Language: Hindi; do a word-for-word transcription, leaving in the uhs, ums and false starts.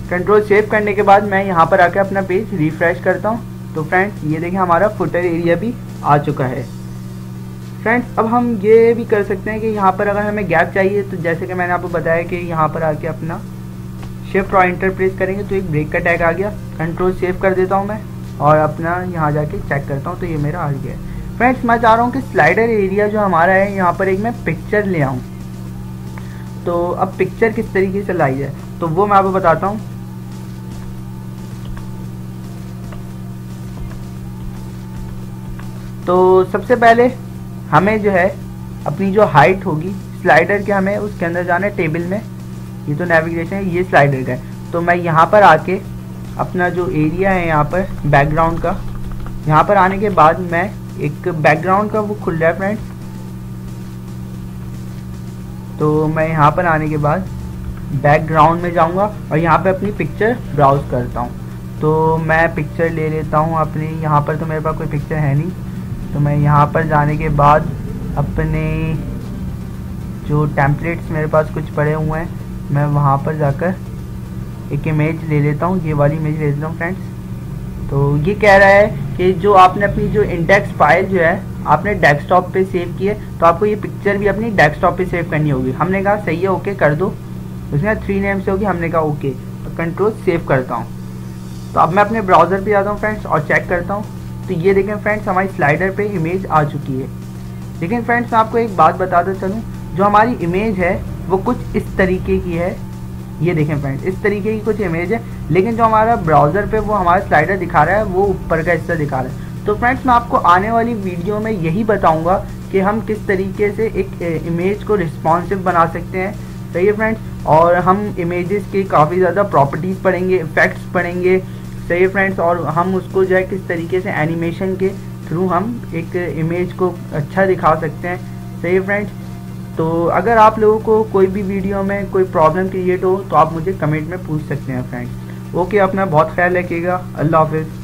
कंट्रोल सेव करने के बाद मैं यहाँ पर आकर अपना पेज रिफ्रेश करता हूँ। तो फ्रेंड्स ये देखिए हमारा फुटर एरिया भी आ चुका है। फ्रेंड्स अब हम ये भी कर सकते हैं कि यहाँ पर अगर हमें गैप चाहिए तो जैसे कि मैंने आपको बताया कि यहाँ पर आके अपना शिफ्ट और एंटर प्रेस करेंगे तो एक ब्रेक का टैग आ गया। कंट्रोल सेव कर देता हूँ मैं और अपना यहाँ जाके चेक करता हूँ तो ये मेरा आ गया है। फ्रेंड्स मैं चाह रहा हूँ कि स्लाइडर एरिया जो हमारा है यहाँ पर एक मैं पिक्चर ले आऊँ। तो अब पिक्चर किस तरीके से लाई जाए तो वो मैं आपको बताता हूँ। तो सबसे पहले हमें जो है अपनी जो हाइट होगी स्लाइडर के, हमें उसके अंदर जाना है टेबल में। ये तो नेविगेशन है, ये स्लाइडर का है। तो मैं यहाँ पर आके अपना जो एरिया है यहाँ पर बैकग्राउंड का, यहाँ पर आने के बाद मैं एक बैकग्राउंड का वो खुल रहा है फ्रेंड्स। तो मैं यहाँ पर आने के बाद बैकग्राउंड में जाऊँगा और यहाँ पे अपनी पिक्चर ब्राउज करता हूँ। तो मैं पिक्चर ले लेता हूँ अपनी, यहाँ पर तो मेरे पास कोई पिक्चर है नहीं। तो मैं यहाँ पर जाने के बाद अपने जो टेम्पलेट्स मेरे पास कुछ पड़े हुए हैं मैं वहाँ पर जाकर एक इमेज ले लेता हूँ। ये वाली इमेज ले लेता हूँ फ्रेंड्स। तो ये कह रहा है कि जो आपने अपनी जो इंडेक्स फाइल जो है आपने डेस्कटॉप पे सेव की है तो आपको ये पिक्चर भी अपनी डेस्कटॉप पे सेव करनी होगी। हमने कहा सही है, ओके कर दो। उसने थ्री नेम से होगी, हमने कहा ओके। तो कंट्रोल सेव करता हूँ। तो अब मैं अपने ब्राउज़र पे जाता हूँ फ्रेंड्स और चेक करता हूँ। तो ये देखें फ्रेंड्स हमारी स्लाइडर पे इमेज आ चुकी है। लेकिन फ्रेंड्स मैं आपको एक बात बताता चलूँ, जो हमारी इमेज है वो कुछ इस तरीके की है। ये देखें फ्रेंड्स इस तरीके की कुछ इमेज है, लेकिन जो हमारा ब्राउज़र पे वो हमारा स्लाइडर दिखा रहा है वो ऊपर का हिस्सा दिखा रहा है। तो फ्रेंड्स मैं आपको आने वाली वीडियो में यही बताऊंगा कि हम किस तरीके से एक इमेज को रिस्पॉन्सिव बना सकते हैं। सही है फ्रेंड्स। और हम इमेजेस के काफ़ी ज़्यादा प्रॉपर्टीज़ पढ़ेंगे, इफेक्ट्स पढ़ेंगे। सही है फ्रेंड्स। और हम उसको जो है किस तरीके से एनिमेशन के थ्रू हम एक इमेज को अच्छा दिखा सकते हैं। सही है फ्रेंड्स। तो अगर आप लोगों को कोई भी वीडियो में कोई प्रॉब्लम क्रिएट हो तो आप मुझे कमेंट में पूछ सकते हैं फ्रेंड्स। ओके, अपना बहुत ख्याल रखिएगा। अल्लाह हाफिज़।